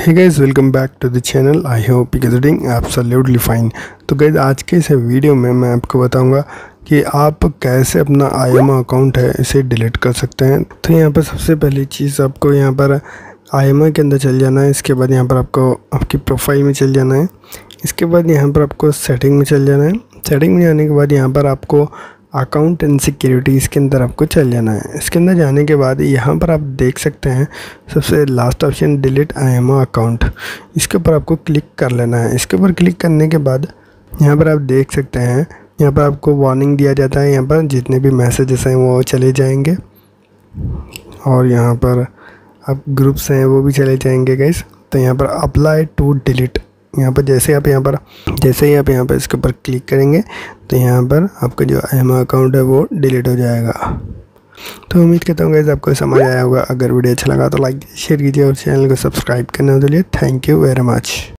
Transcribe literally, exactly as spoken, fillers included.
Hey guys, welcome back to the channel. I hope you are doing absolutely fine. तो guys, आज के इस video में मैं आपको बताऊंगा कि आप कैसे अपना आई एम ओ अकाउंट है इसे डिलीट कर सकते हैं। तो यहाँ पर सबसे पहली चीज़ आपको यहाँ पर आई एम ओ के अंदर चल जाना है। इसके बाद यहाँ पर आपको आपकी प्रोफाइल में चल जाना है। इसके बाद यहाँ पर आपको सेटिंग में चल जाना है। सेटिंग में जाने के बाद यहाँ पर आपको अकाउंट एंड सिक्योरिटी इसके अंदर आपको चल जाना है। इसके अंदर जाने के बाद यहाँ पर आप देख सकते हैं सबसे last option delete I M O account, इसके ऊपर आपको क्लिक कर लेना है। इसके ऊपर क्लिक करने के बाद यहाँ पर आप देख सकते हैं यहाँ पर आपको वार्निंग दिया जाता है। यहाँ पर जितने भी मैसेजेस हैं वो चले जाएंगे और यहाँ पर आप ग्रुप्स हैं वो भी चले जाएंगे गाइस। तो यहाँ पर अप्लाई टू डिलीट, यहाँ पर जैसे आप यहाँ पर जैसे ही आप यहाँ पर इसके ऊपर क्लिक करेंगे तो यहाँ पर आपका जो आई एम ओ अकाउंट है वो डिलीट हो जाएगा। तो उम्मीद करता हूँ गाइस आपको समझ आया होगा। अगर वीडियो अच्छा लगा तो लाइक शेयर कीजिए और चैनल को सब्सक्राइब करने के लिए थैंक यू वेरी मच।